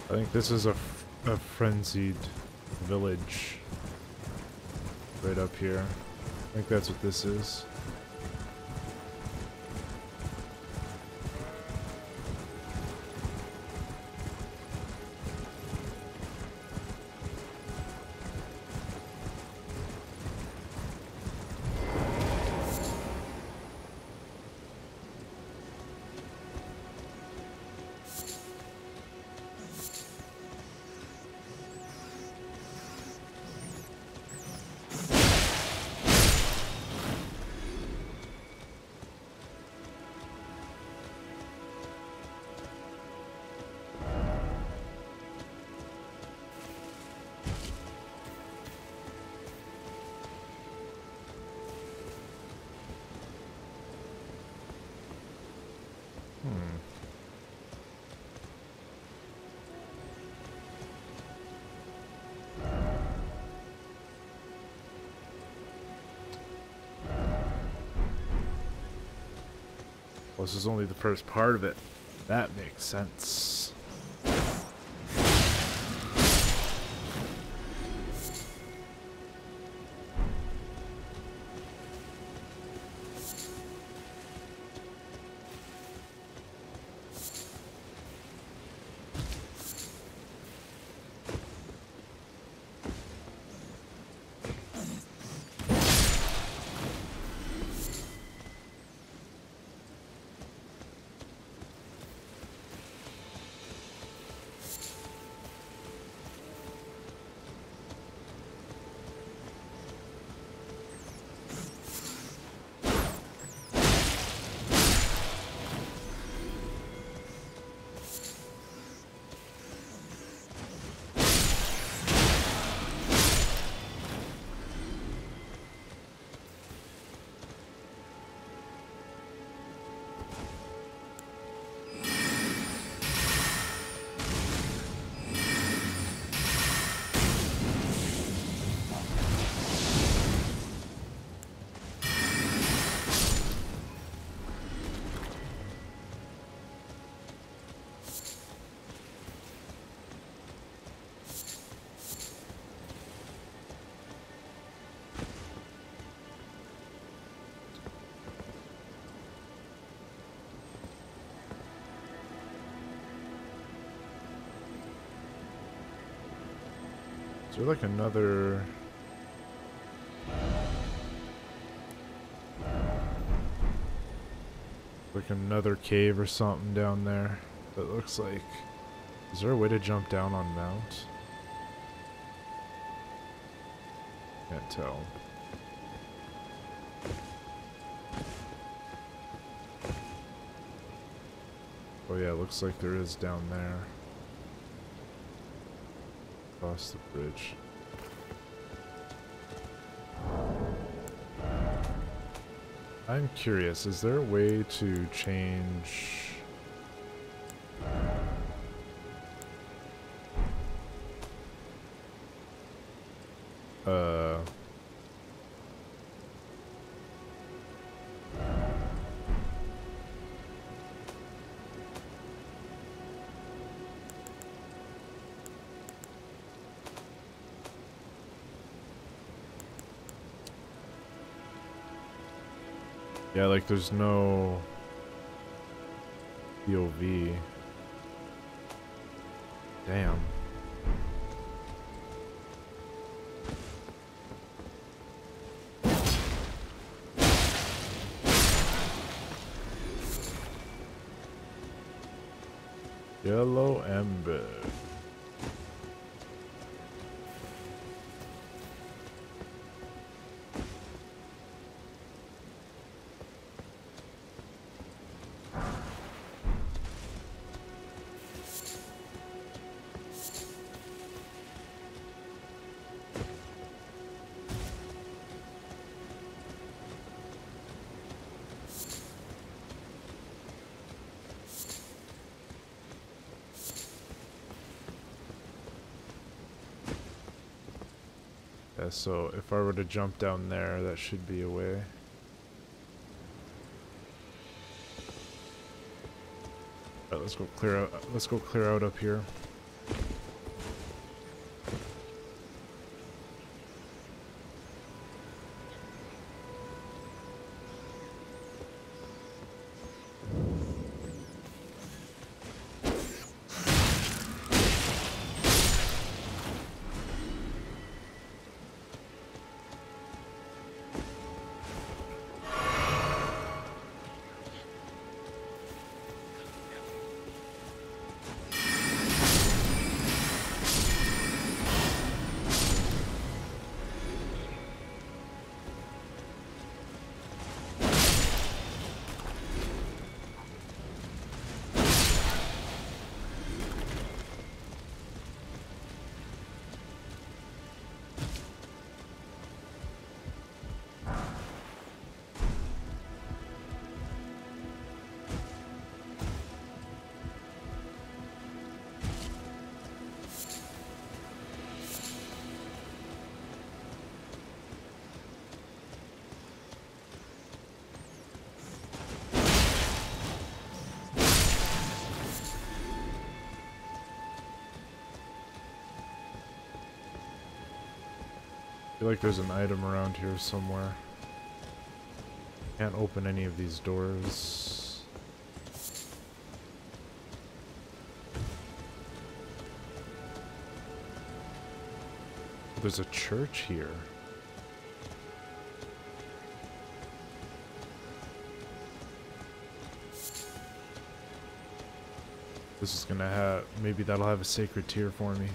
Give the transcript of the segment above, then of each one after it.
I think this is a frenzied village right up here. I think that's what this is. Well, this is only the first part of it. That makes sense. Is there like another... like another cave or something down there that looks like... Is there a way to jump down on Mount? Can't tell. Oh yeah, looks like there is down there. Across the bridge. I'm curious, is there a way to change... Yeah, like there's no POV. Damn. Yellow Ember. Yeah, so if I were to jump down there, that should be a way. Alright, let's go clear out up here. feel like there's an item around here somewhere. Can't open any of these doors. There's a church here. This is gonna have, maybe that'll have a sacred tear for me.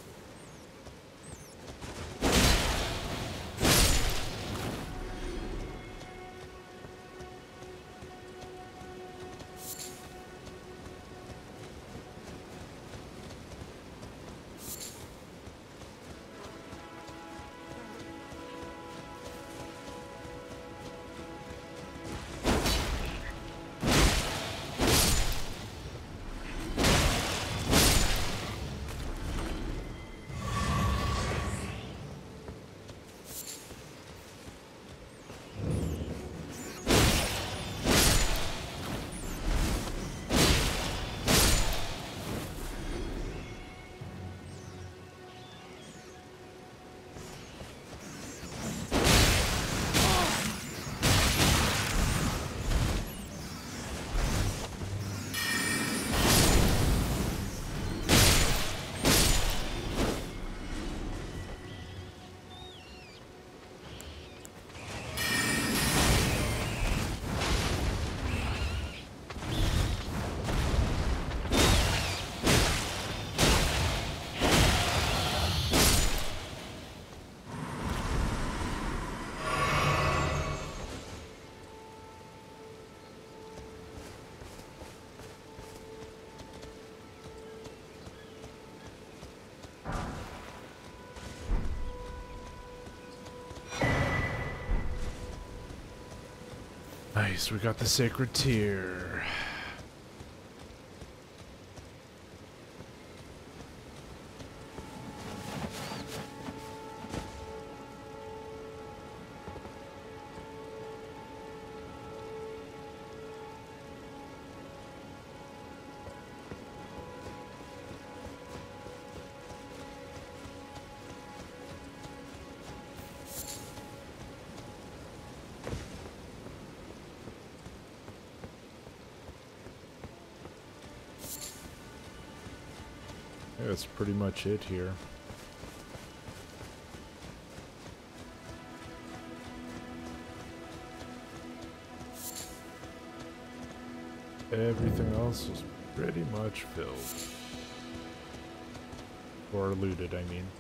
Nice, we got the sacred tear. Yeah, that's pretty much it here. Everything else is pretty much filled. Or looted, I mean.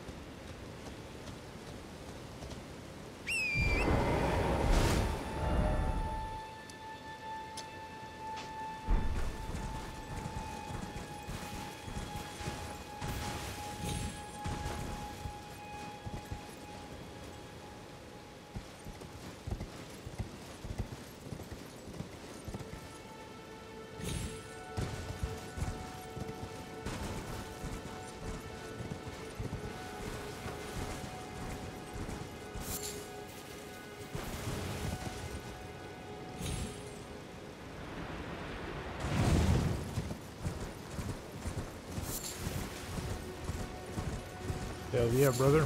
Hell yeah, brother.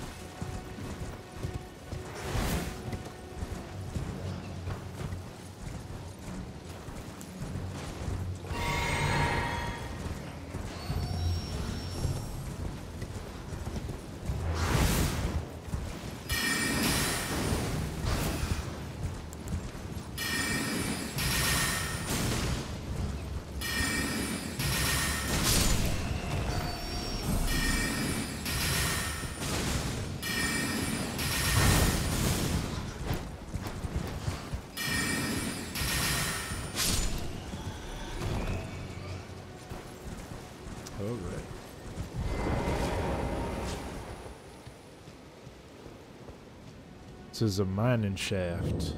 This is a mining shaft.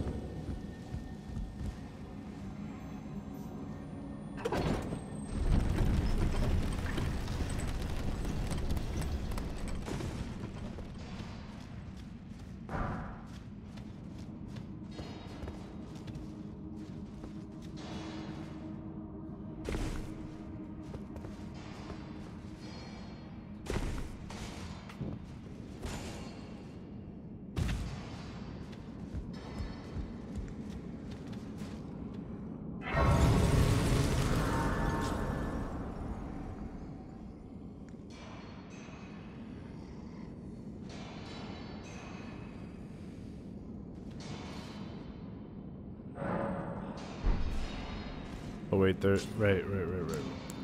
Oh wait, there. Right.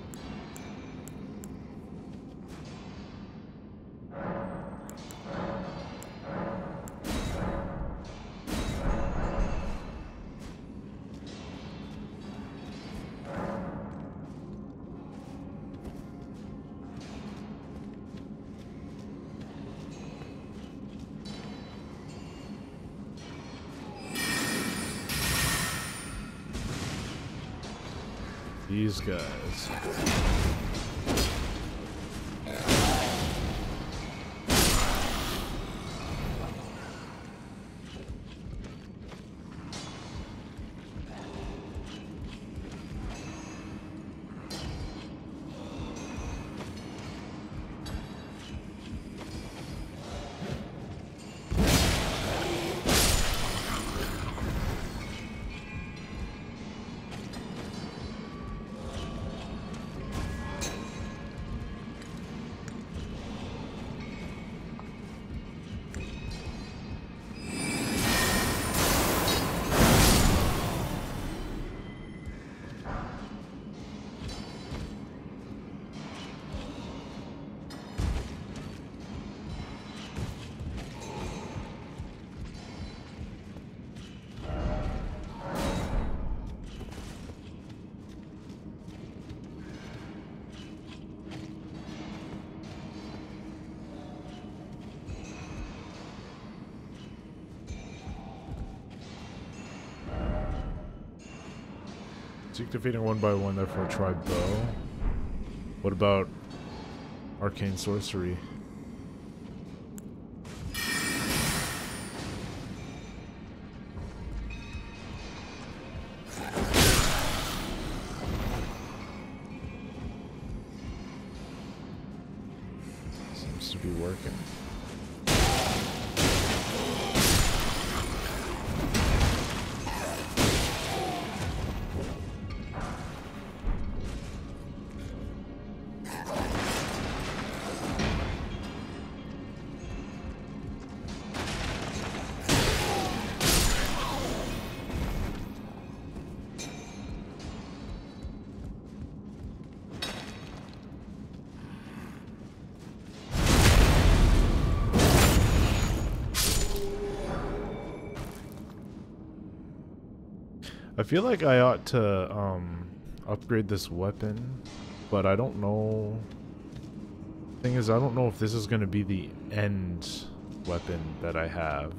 These guys. Seek defeating one by one, therefore try bow. What about arcane sorcery? Seems to be working. I feel like I ought to upgrade this weapon, but I don't know. Thing is, I don't know if this is going to be the end weapon that I have,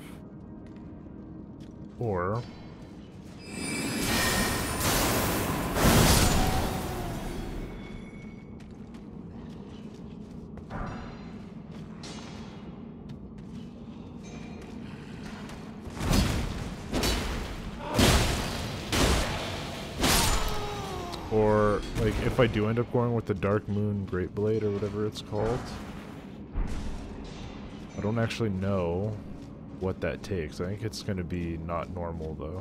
or like if I do end up going with the Dark Moon Great Blade or whatever it's called, I don't actually know what that takes. I think it's going to be not normal though.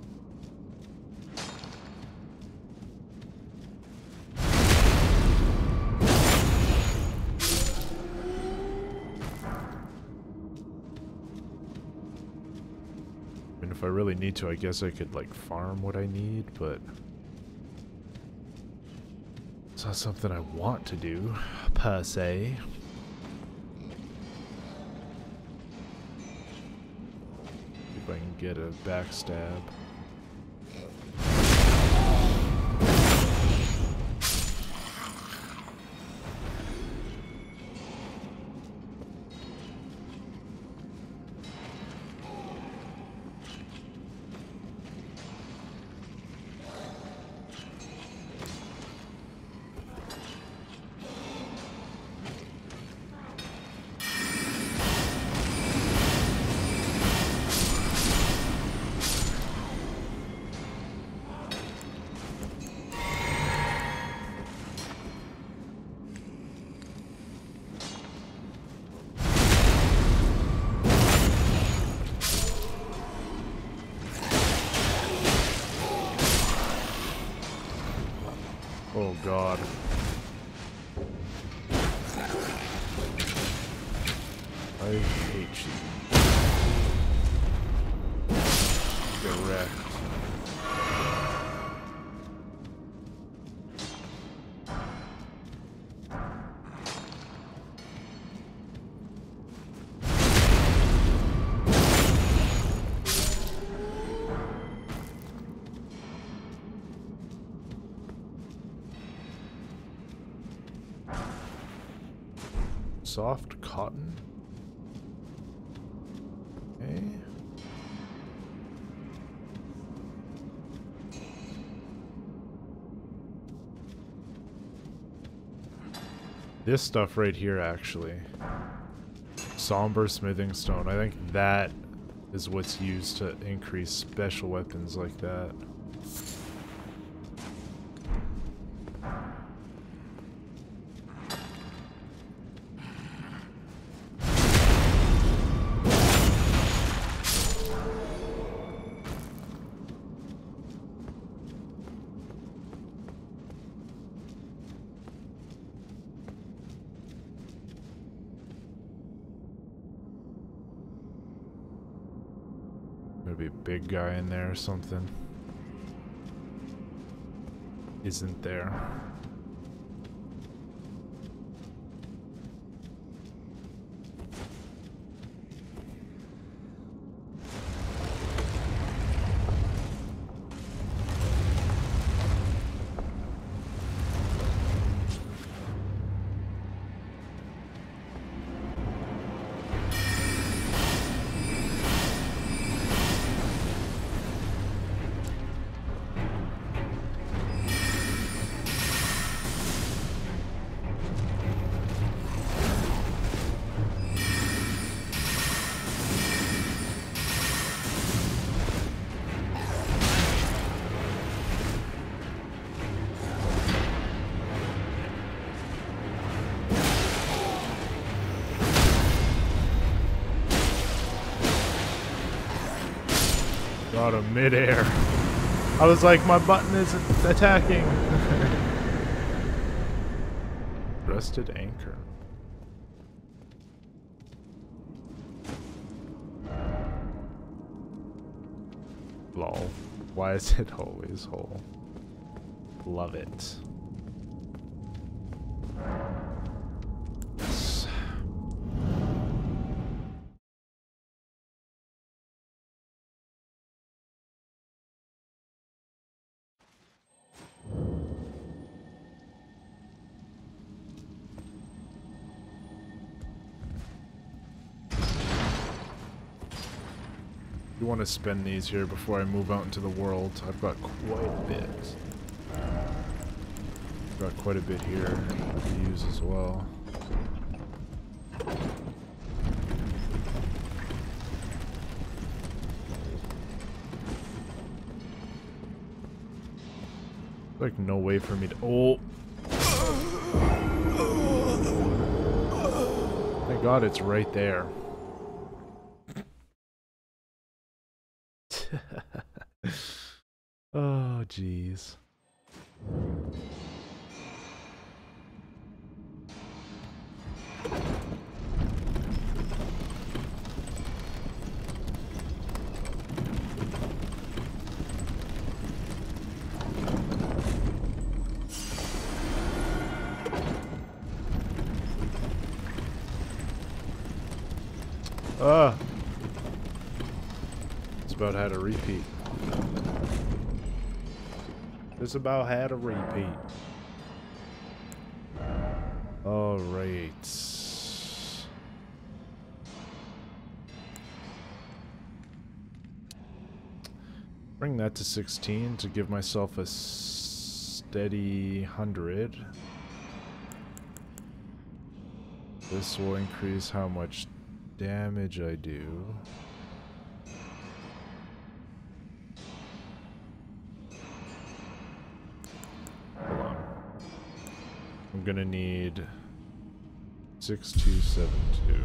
I mean, if I really need to, I guess I could like farm what I need, but it's not something I want to do, per se. If I can get a backstab. Oh god. I hate you. Get wrecked. Soft cotton. Okay. This stuff right here, actually. Somber smithing stone. I think that is what's used to increase special weapons like that. There'd be a big guy in there or something. Isn't there? Got him midair. I was like, my button isn't attacking. Rusted anchor. Lol. Why is it always whole? Love it. Yes. You want to spend these here before I move out into the world. I've got quite a bit. I've got quite a bit here to use as well. Like no way for me to. Oh! Thank God it's right there. Oh, jeez. It's about had a repeat. It's about had a repeat. All right. Bring that to 16 to give myself a steady 100. This will increase how much damage I do. Hold on. I'm gonna need 6272.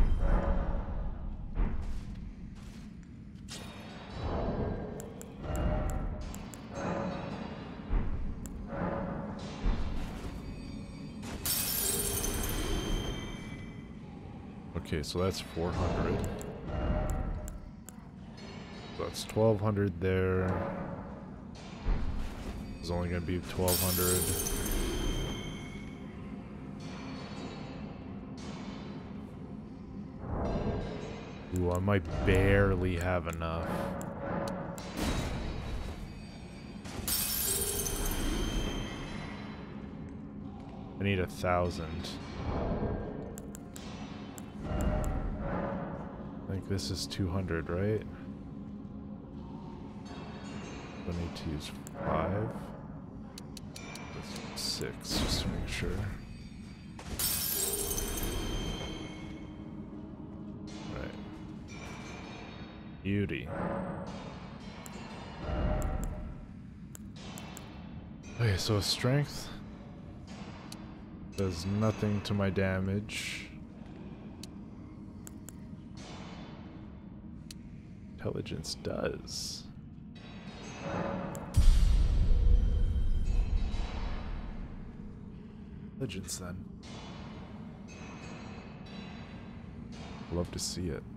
Okay, so that's 400. So that's 1200 there. It's only going to be 1200. Ooh, I might barely have enough. I need 1,000. this is 200, right? I need to use 5. That's 6, just to make sure. Right. Beauty. Okay, so strength does nothing to my damage. Intelligence does. Intelligence then. Love to see it.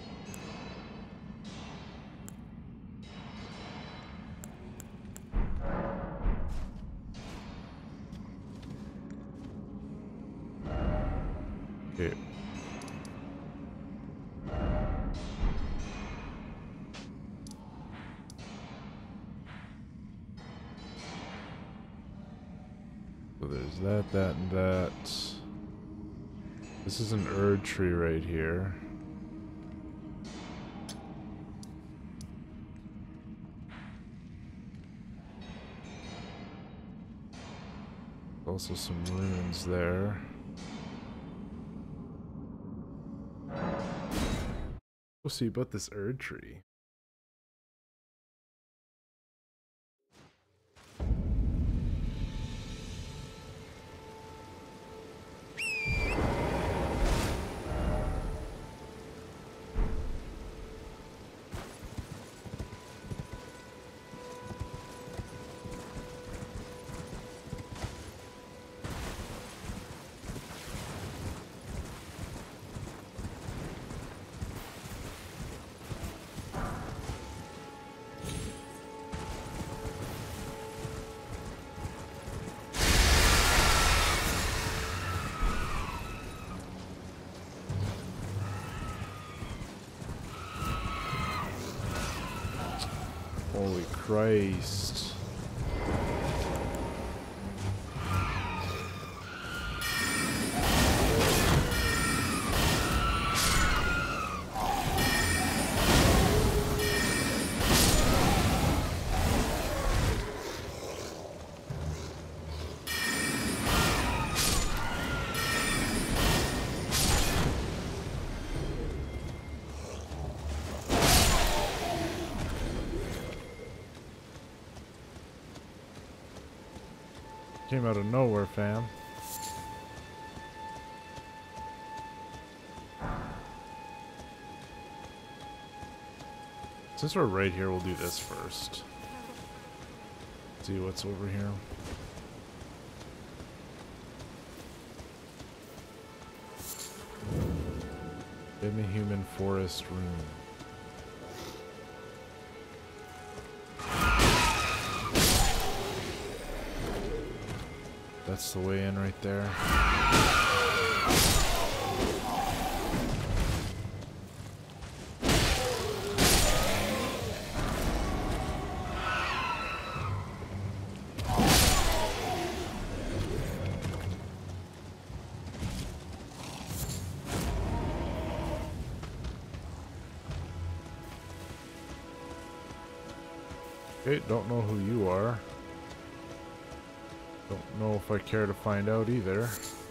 Okay. So there's that, that, and that. This is an Erd tree right here. Also some runes there. We'll see about this Erd tree. Holy Christ. Came out of nowhere, fam. Since we're right here, we'll do this first. See what's over here. Demi-human forest room. That's the way in right there. Okay, don't know who you are. Don't know if I care to find out either.